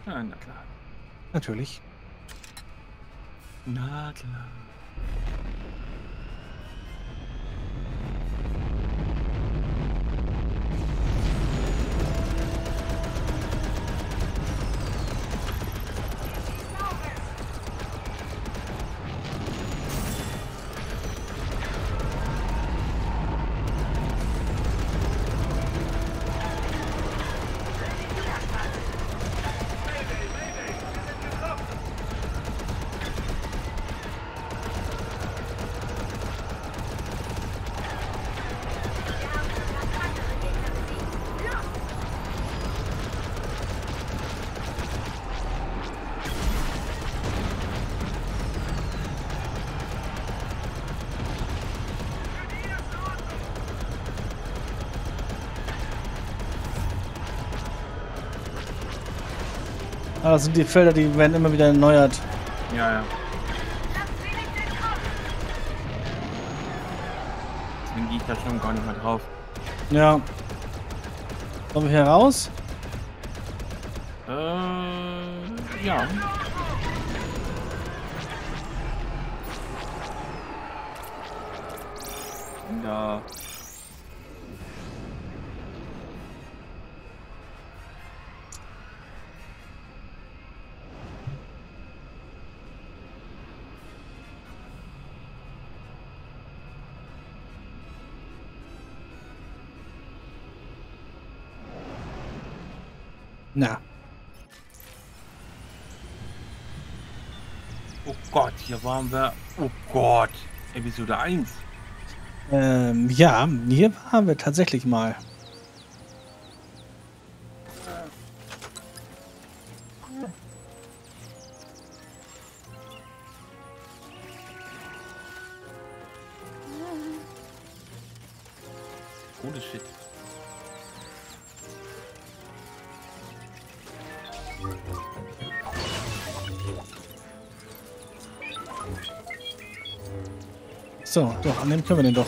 Ja, na klar. Natürlich. Na klar. Ah, das sind die Felder, die werden immer wieder erneuert. Ja, ja. Deswegen gehe ich da schon gar nicht mehr drauf. Ja. Kommen wir hier raus? Ja. Da. Na. Oh Gott, hier waren wir. Oh Gott. Episode 1. Ja, hier waren wir tatsächlich mal. Holy shit. So, doch, annehmen können wir den doch.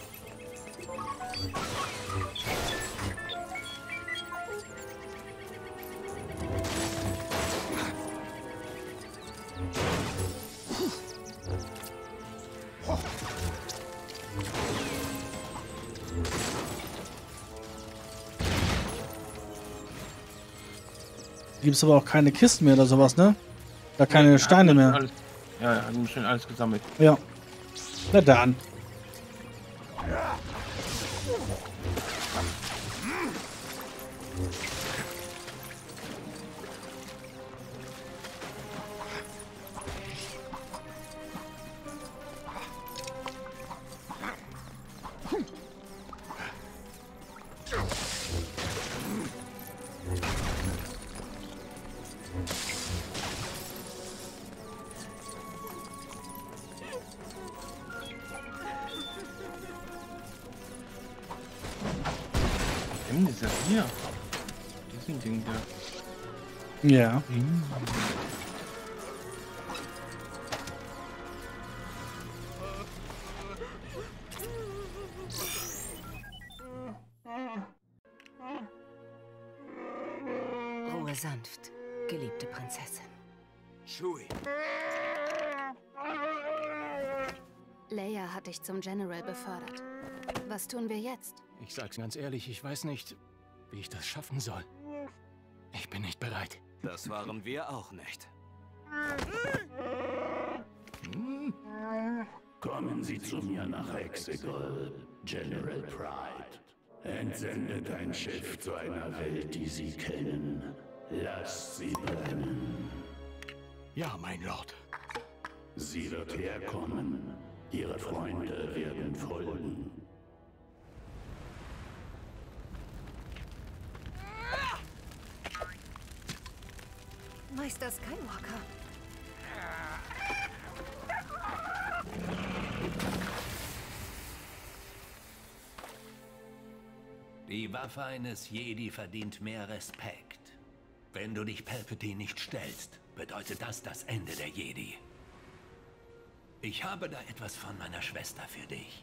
Gibt es aber auch keine Kisten mehr oder sowas, ne? Da keine Nee, Steine mehr. Alles, ja, haben wir schon alles gesammelt. Ja. Na dann. Ist ja hier. Diesen Ding da. Ja. Ruhe sanft, geliebte Prinzessin. Shui. Leia hat dich zum General befördert. Was tun wir jetzt? Ich sag's ganz ehrlich, ich weiß nicht, wie ich das schaffen soll. Ich bin nicht bereit. Das waren wir auch nicht. Kommen Sie zu mir nach Exegol, General Pride. Entsendet ein Schiff zu einer Welt, die Sie kennen. Lasst sie brennen. Ja, mein Lord. Sie wird herkommen. Ihre Freunde werden folgen. Meister Skywalker. Die Waffe eines Jedi verdient mehr Respekt. Wenn du dich Palpatine nicht stellst, bedeutet das das Ende der Jedi. Ich habe da etwas von meiner Schwester für dich.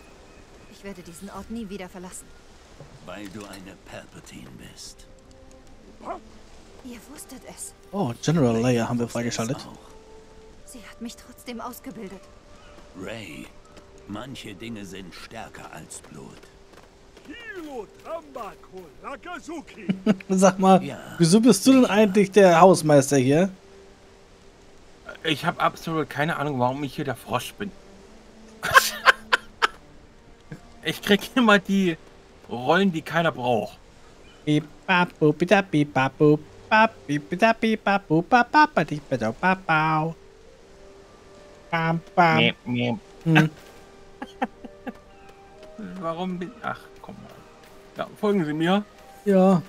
Ich werde diesen Ort nie wieder verlassen. Weil du eine Palpatine bist. Ihr wusstet es. Oh, General Leia haben wir freigeschaltet. Sie hat mich trotzdem ausgebildet. Rey, manche Dinge sind stärker als Blut. Sag mal, Ja. wieso bist du denn eigentlich der Hausmeister hier? Ich habe absolut keine Ahnung, warum ich hier der Frosch bin. Ich krieg immer die Rollen, die keiner braucht. Bipapu, bidapi, papu, papi, bidapi, papu, papapati, papau. Bam, bam. Mäh, mäh. Hm. Warum bin... Ach, komm mal. Ja, folgen Sie mir. Ja.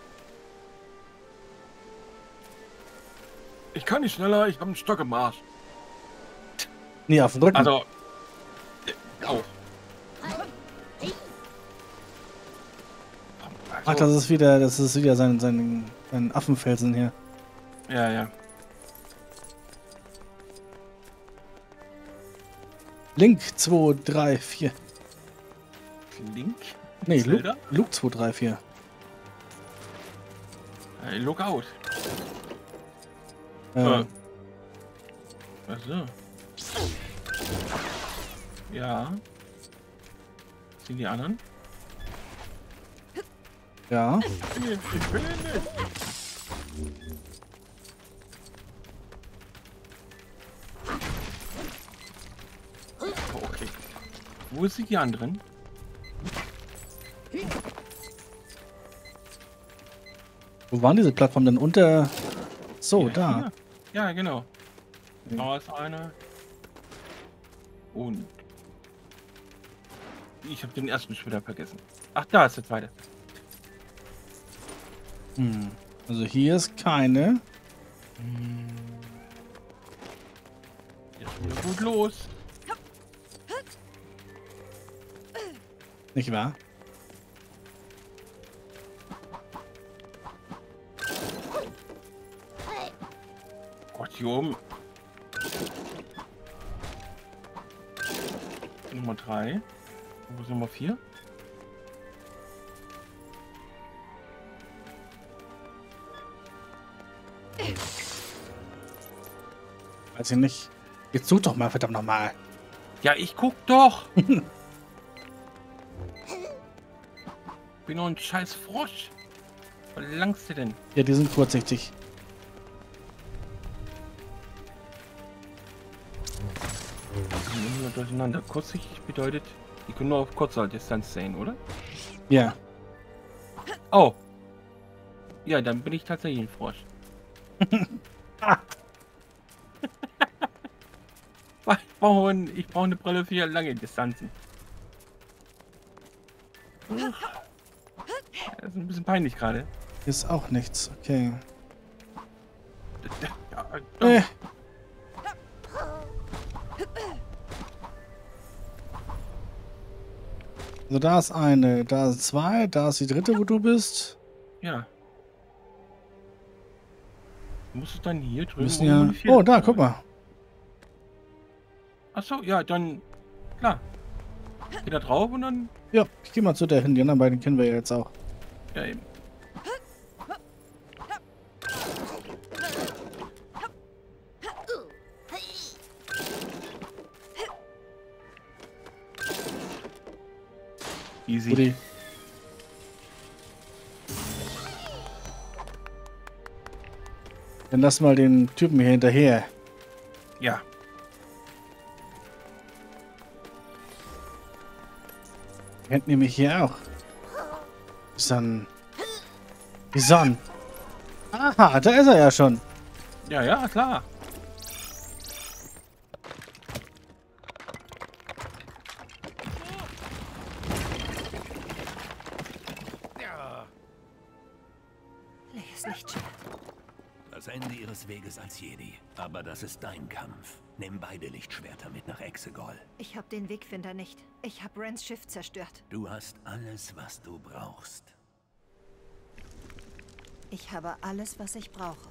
Ich kann nicht schneller, ich habe einen Stock im Arsch. Nee, auf den Rücken. Also... Auch. Ach, das ist wieder sein Affenfelsen hier. Ja, ja. Link 2, 3, 4. Link? Nee, Zelda? Luke 2, 3, 4. Hey, look out. Äh, Achso. Ja. Sind die anderen? ja. Ich will nicht. Oh, okay. Wo sind die anderen? Wo waren diese Plattformen denn? Unter... So, Ja, da. hier. Ja, genau. Da ist eine. Und... Ich habe den ersten schon wieder vergessen. Ach, da ist der zweite. Hm. Also hier ist keine. Jetzt wieder gut los. Nicht wahr? Gott, hier oben. Nummer 3. Wo ist Nummer 4? Weiß ich nicht. Jetzt such doch mal, verdammt nochmal. Ja, ich guck doch. Bin noch ein scheiß Frosch. Was langst du denn? Ja, die sind kurzsichtig. Die sind immer durcheinander. Kurzsichtig bedeutet, die können nur auf kurzer Distanz sehen, oder? Ja. Oh. Ja, dann bin ich tatsächlich ein Frosch. Ich brauche eine Brille für lange Distanzen. Das ist ein bisschen peinlich gerade. Ist auch nichts. Okay. Ja, Also da ist eine, da ist zwei, da ist die dritte, wo du bist. ja. Muss es dann hier Wir drüben? müssen irgendwo ja. die vierte Oh, da, sein? guck mal. Achso, ja, dann. Klar. Geh da drauf und dann. Ja, ich geh mal zu der hin. Die anderen beiden kennen wir ja jetzt auch. Ja, eben. Easy. Rudi. Dann lass mal den Typen hier hinterher. Ja. Kennt nämlich hier auch. Die Sonne. Aha, da ist er ja schon. Ja, ja, klar. Leias Lichtschwert. Das Ende ihres Weges als Jedi. Aber das ist dein Kampf. Nimm beide Lichtschwerter mit nach Exegol. Ich habe den Wegfinder nicht. Ich habe Rens Schiff zerstört. Du hast alles, was du brauchst. Ich habe alles, was ich brauche.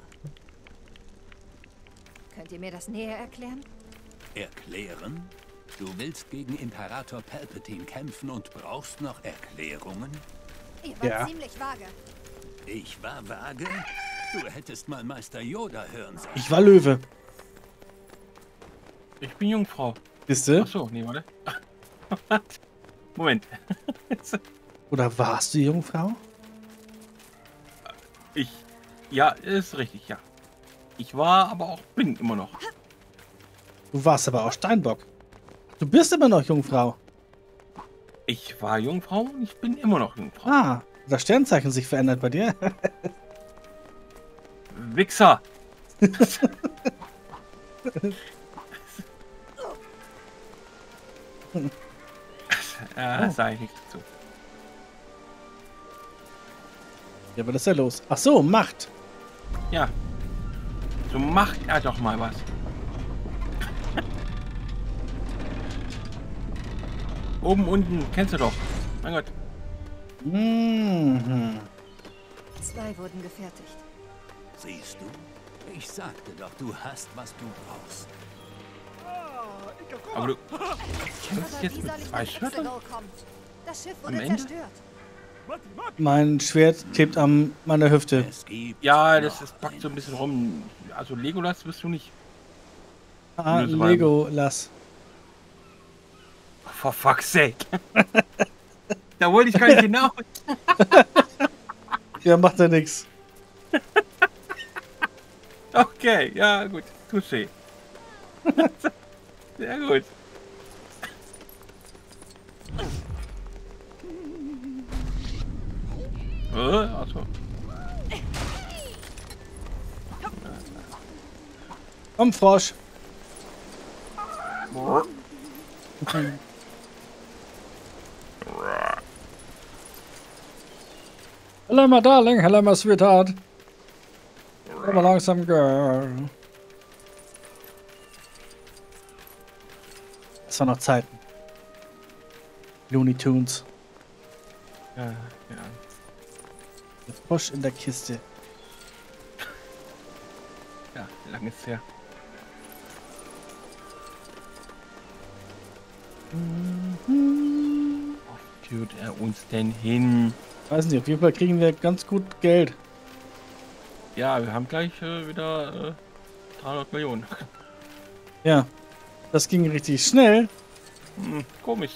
Könnt ihr mir das näher erklären? Erklären? Du willst gegen Imperator Palpatine kämpfen und brauchst noch Erklärungen? Ihr wart Ja. ziemlich vage. Ich war vage? Du hättest mal Meister Yoda hören sollen. Ich war Löwe. Ich bin Jungfrau. Siehst du? Achso, nee, warte. Moment. Oder warst du Jungfrau? Ja, ist richtig, ja. Ich war, aber auch bin immer noch. Du warst aber auch Steinbock. Du bist immer noch Jungfrau. Ich war Jungfrau und ich bin immer noch Jungfrau. Ah, das Sternzeichen sich verändert bei dir. Wichser! Sag ich nichts dazu. Ja, was ist da los? Ach so, Macht. Ja. So macht er doch mal was. Oben, unten, kennst du doch. Mein Gott. Mhm. 2 wurden gefertigt. Siehst du? Ich sagte doch, du hast, was du brauchst. Aber du kämpfst jetzt mit 2 Schwertern? Das Schiff Am wurde Ende? zerstört. Mein Schwert klebt an meiner Hüfte. Es gibt Ja, das noch packt so ein bisschen rum. Also Legolas wirst du nicht. Ah, Nö, so war- Legolas. For fuck's sake. Da wollte ich gar nicht hinaus. Ja, macht ja nix. Okay, ja gut. Touché. Sehr gut. Achso. Komm, Frosch. Hello, my darling. Hello, my sweetheart. Come along, some girl. Das war noch Zeiten. Looney Tunes. Ja, ja. Der Frosch in der Kiste. Ja, lang ist her. Wo führt er uns denn hin? Weiß nicht, auf jeden Fall kriegen wir ganz gut Geld. Ja, wir haben gleich wieder 300 Millionen. Ja, das ging richtig schnell. Komisch.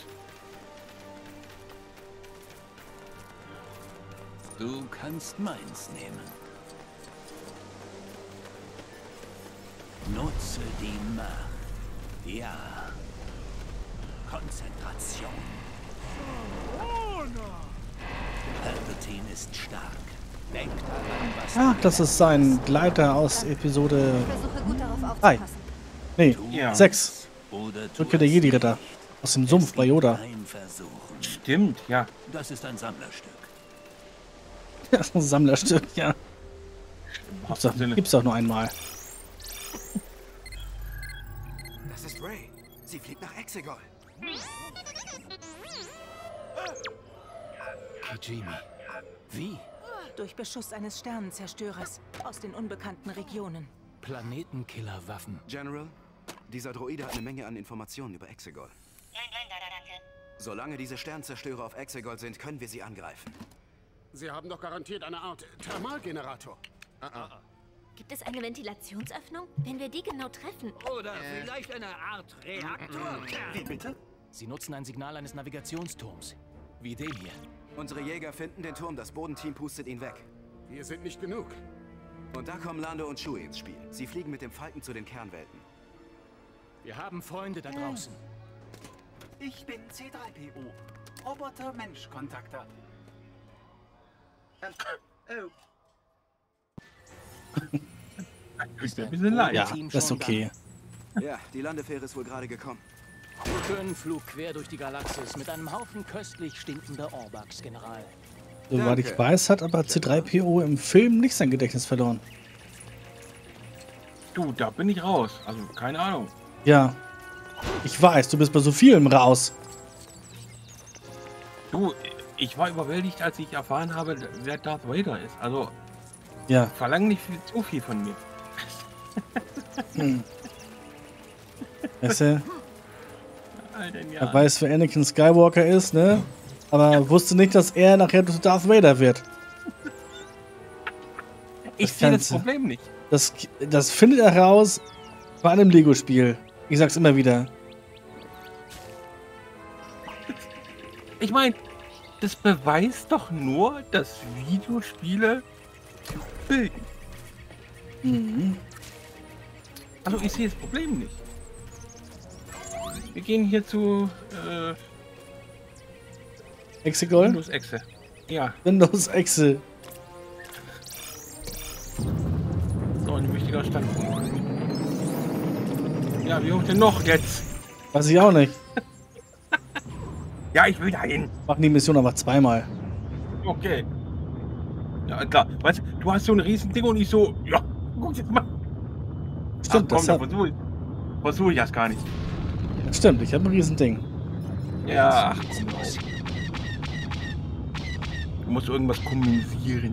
Du kannst meins nehmen. Nutze die Macht. Ja. Konzentration. Palpatine ist stark. Denk daran, was Ach, du das ist sein Gleiter aus Episode Ich versuche gut darauf 3. aufzupassen. Nee, Ja. 6. oder Rückkehr der Jedi-Ritter. Aus dem Sumpf bei Yoda. Ein Versuchen. Stimmt, ja. Das ist ein Sammlerstück. Das ist ein Sammlerstück, ja. Gibt's doch nur einmal. Das ist Rey. Sie fliegt nach Exegol. Kijimi. Wie? Durch Beschuss eines Sternenzerstörers aus den unbekannten Regionen. Planetenkillerwaffen. General, dieser Droide hat eine Menge an Informationen über Exegol. Solange diese Sternzerstörer auf Exegol sind, können wir sie angreifen. Sie haben doch garantiert eine Art Thermalgenerator. Gibt es eine Ventilationsöffnung? Wenn wir die genau treffen. Oder vielleicht eine Art Reaktor. Wie bitte? Sie nutzen ein Signal eines Navigationsturms. Wie den hier. Unsere Jäger finden den Turm, das Bodenteam pustet ihn weg. Wir sind nicht genug. Und da kommen Lando und Chewie ins Spiel. Sie fliegen mit dem Falken zu den Kernwelten. Wir haben Freunde da draußen. Ich bin C3PO. Roboter-Mensch-Kontakter. Ist ein bisschen leid. Ja, das ist okay. Ja, die Landefähre ist wohl gerade gekommen. Schönen Flug quer durch die Galaxis mit einem Haufen köstlich stinkender Orbax, General. Soweit ich weiß, hat aber C3PO im Film nicht sein Gedächtnis verloren. Du, da bin ich raus. Also, keine Ahnung. Ja. Ich weiß, du bist bei so vielem raus. Du, ich war überwältigt, als ich erfahren habe, wer Darth Vader ist. Also, Ja. verlang nicht zu viel von mir. Weißt du, Alter, er ja. weiß, wer Anakin Skywalker ist, ne? Aber wusste nicht, dass er nachher zu Darth Vader wird. Ich sehe das Problem nicht. Das findet er heraus bei einem Lego-Spiel. Ich sag's immer wieder. Ich meine, das beweist doch nur, dass Videospiele bilden. Mhm. Also ich sehe das Problem nicht. Wir gehen hier zu Exegol? Windows Exe. Ja. Windows Exe. So, ein wichtiger Standpunkt. Ja, wie hoch denn noch jetzt? Weiß ich auch nicht. Ja, ich will dahin. Machen die Mission aber zweimal. Okay. Ja, klar. Weißt du, du hast so ein Riesending und ich so, ja, guck jetzt mal. Stimmt, ach, komm, da versuch ich das gar nicht. Stimmt, ich habe ein Riesending. Ja, ach, komm auf. Du musst irgendwas kommunizieren.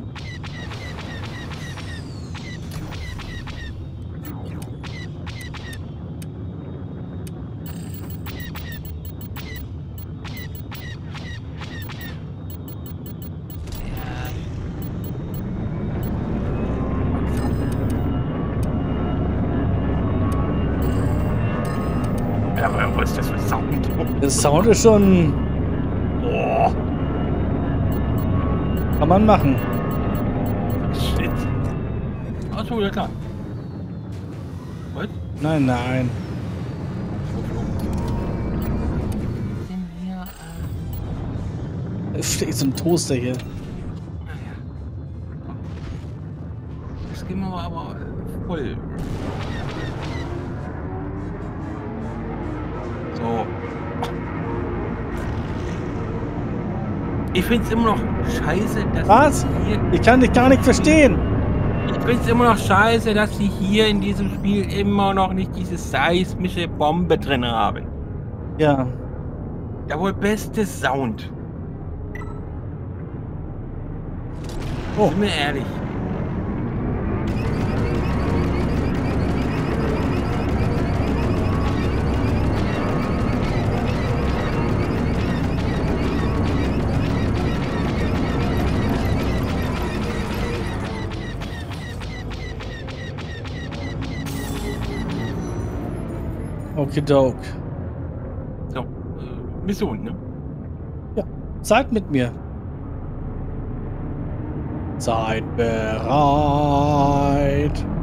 Aber was ist das für Sound? Der Sound ist schon... Oh. Kann man machen. Shit. Achso, ja klar. Was? Nein, nein. Es steht so ein Toaster hier. Das gehen wir aber voll. So. Ich find's immer noch scheiße, dass Was? hier... Ich kann dich gar nicht verstehen. Ich find's immer noch scheiße, dass sie hier in diesem Spiel immer noch nicht diese seismische Bombe drin haben. Ja. Der wohl beste Sound. Oh. Sind wir ehrlich. Okidok. So, Mission, ne? Ja, seid mit mir. Seid bereit.